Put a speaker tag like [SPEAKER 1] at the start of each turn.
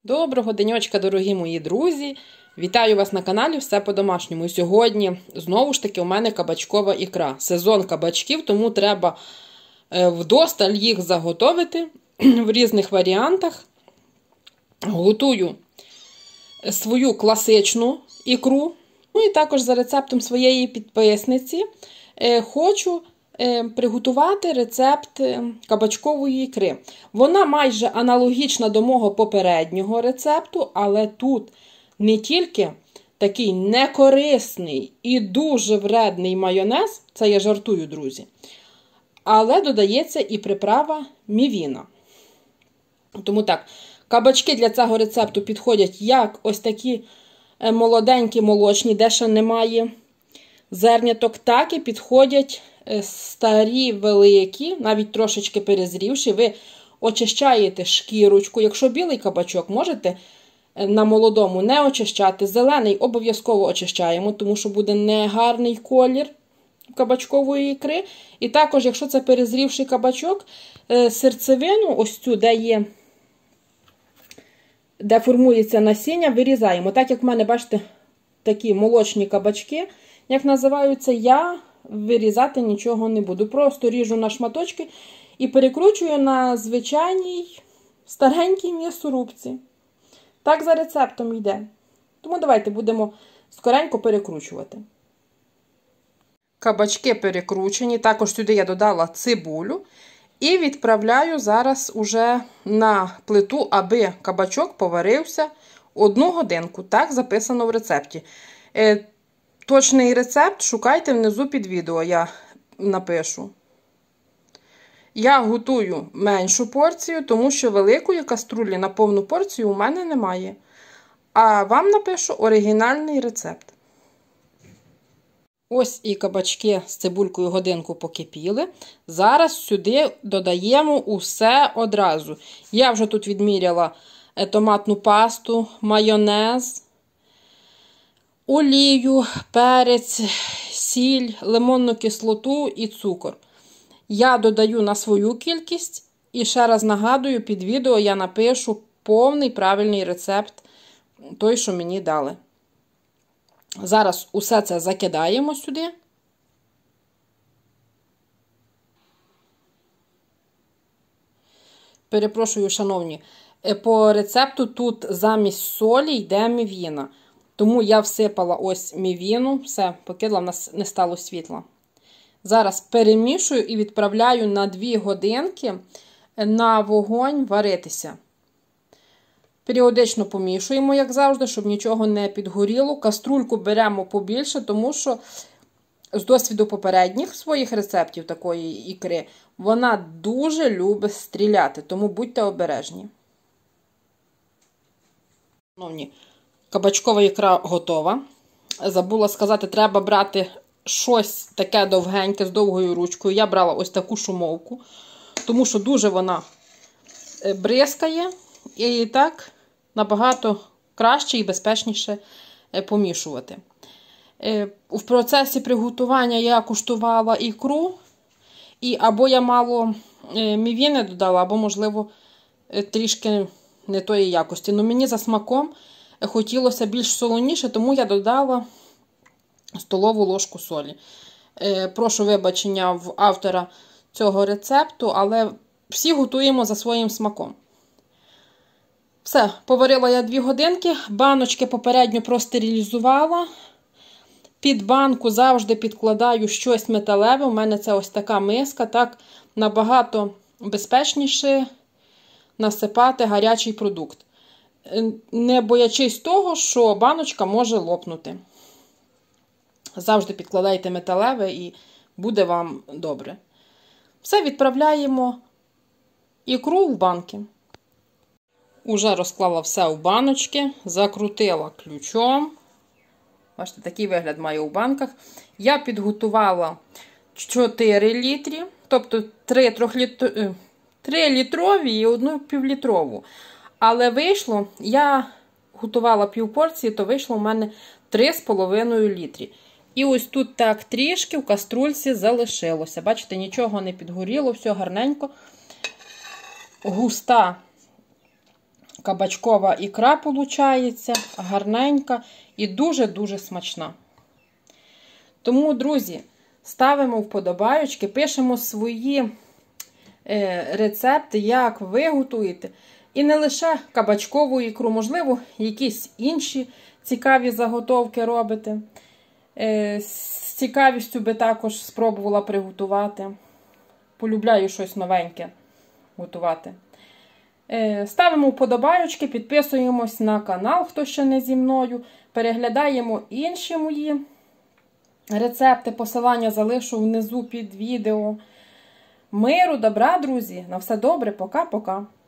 [SPEAKER 1] Доброго денечка, дорогі мої друзі! Вітаю вас на каналі Все по-домашньому. Сьогодні, знову ж таки, у мене кабачкова ікра. Сезон кабачків, тому треба вдосталь їх заготовити в різних варіантах. Готую свою класичну ікру. Ну і також за рецептом своєї підписниці хочу приготувати рецепт кабачкової ікри. Вона майже аналогічна до мого попереднього рецепту, але тут не тільки такий некорисний і дуже вредний майонез, це я жартую, друзі, але додається і приправа мівіна. Тому так, кабачки для цього рецепту підходять як ось такі молоденькі, молочні, де ще немає зерняток, так і підходять старі, великі, навіть трошечки перезрівші. Ви очищаєте шкірочку. Якщо білий кабачок, можете на молодому не очищати. Зелений обов'язково очищаємо, тому що буде негарний колір кабачкової ікри. І також, якщо це перезрівший кабачок, серцевину, ось цю, де формується насіння, вирізаємо. Так як в мене, бачите, такі молочні кабачки, як називаються, я вирізати нічого не буду. Просто ріжу на шматочки і перекручую на звичайній старенькій м'ясорубці. Так за рецептом йде. Тому давайте будемо скоренько перекручувати. Кабачки перекручені. Також сюди я додала цибулю. І відправляю зараз уже на плиту, аби кабачок поварився 1 годинку. Так записано в рецепті. Точний рецепт шукайте внизу під відео, я напишу. Я готую меншу порцію, тому що великої каструлі на повну порцію у мене немає. А вам напишу оригінальний рецепт. Ось і кабачки з цибулькою годинку покипіли. Зараз сюди додаємо усе одразу. Я вже тут відміряла томатну пасту, майонез, олію, перець, сіль, лимонну кислоту і цукор. Я додаю на свою кількість і ще раз нагадую, під відео я напишу повний правильний рецепт, той, що мені дали. Зараз усе це закидаємо сюди. Перепрошую, шановні, по рецепту тут замість солі йде мівіна. Тому я всипала ось мівіну, все, покидала, в нас не стало світла. Зараз перемішую і відправляю на 2 годинки на вогонь варитися. Періодично помішуємо, як завжди, щоб нічого не підгоріло. Каструльку беремо побільше, тому що з досвіду попередніх своїх рецептів такої ікри, вона дуже любить стріляти, тому будьте обережні. Шановні, кабачкова ікра готова. Забула сказати, треба брати щось таке довгеньке з довгою ручкою. Я брала ось таку шумовку, тому що дуже вона бризкає і так набагато краще і безпечніше помішувати. В процесі приготування я куштувала ікру, і або я мало мівіни додала, або, можливо, трішки не тої якості. Но мені за смаком хотілося більш солоніше, тому я додала столову ложку солі. Прошу вибачення в автора цього рецепту, але всі готуємо за своїм смаком. Все, поварила я 2 годинки, баночки попередньо простерилізувала. Під банку завжди підкладаю щось металеве, у мене це ось така миска, так набагато безпечніше насипати гарячий продукт. Не боячись того, що баночка може лопнути. Завжди підкладайте металеве і буде вам добре. Все, відправляємо ікру в банки. Уже розклала все в баночки, закрутила ключом. Бачите, такий вигляд має у банках. Я підготувала 4 літрі, тобто 3 літрові і 1 півлітрову. Але вийшло, я готувала півпорції, то вийшло у мене 3,5 літрі. І ось тут так трішки в каструльці залишилося. Бачите, нічого не підгоріло, все гарненько. Густа кабачкова ікра получається, гарненька і дуже-дуже смачна. Тому, друзі, ставимо вподобайочки, пишемо свої рецепти, як ви готуєте. І не лише кабачкову ікру, можливо, якісь інші цікаві заготовки робите. З цікавістю би також спробувала приготувати. Полюбляю щось новеньке готувати. Ставимо вподобайочки, підписуємось на канал, хто ще не зі мною. Переглядаємо інші мої рецепти, посилання залишу внизу під відео. Миру, добра, друзі! На все добре, пока-пока!